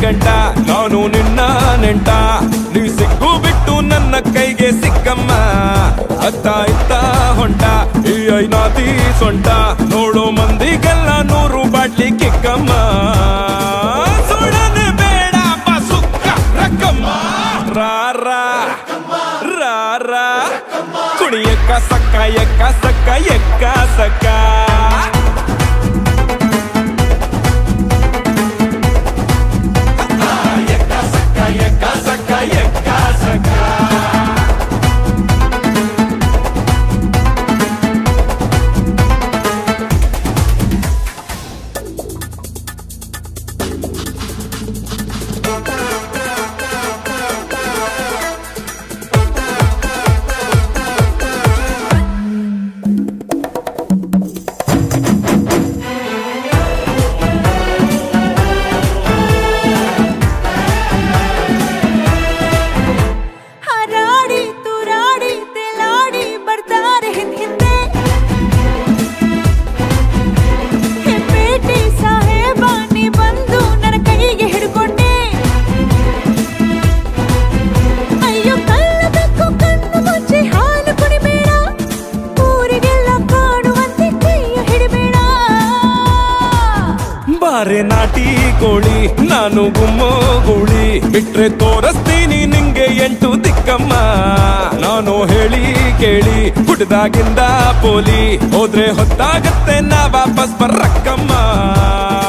ಗಂಟ ನಾನು ನಿನ್ನ ನೆಂಟ ನೀ ಸಿಕ್ಕು ಬಿಟ್ಟು ನನ್ನ ಕೈಗೆ ಸಿಕ್ಕಮ್ಮ ಅತ್ತ ಇತ್ತ ಹೊಂಟ ಈ ಐನಾತಿ ಸೊಂಟ ನೋಡೋ ಮಂದಿಗೆಲ್ಲ 100 ಬಾಟ್ಲಿ ಕಿಕ್ಕಮ್ಮ ಸುಡನೆ ಬೇಡ ಬಸುಕ್ಕ ರಕ್ಕಮ್ಮ ರಾರಾ ರಾರಾ ಕುಣಿ ಎಕ್ಕ ಸಕ್ಕ ಎಕ್ಕ ಸಕ್ಕ ಎಕ್ಕ ಸಕ್ಕ ಬಾರೆ ನಾಟಿ ಕೋಳಿ ನಾನು ಗುಮ್ಮೋ ಗೂಳಿ ಬಿಟ್ರೆ ತೋರಿಸ್ತೀನಿ ನಿಂಗೆ 8 ದಿಕ್ಕಮ್ಮ ನಾನು ಹೇಳಿ ಕೇಳಿ ಹುಡ್ದಾಗಿಂದ ಪೋಲಿ ಹೋದ್ರೆ ಹೊತ್ತಾಗತ್ತೆ ನಾ ವಾಪಸ್ ಬರ್ರಕ್ಕಮ್ಮ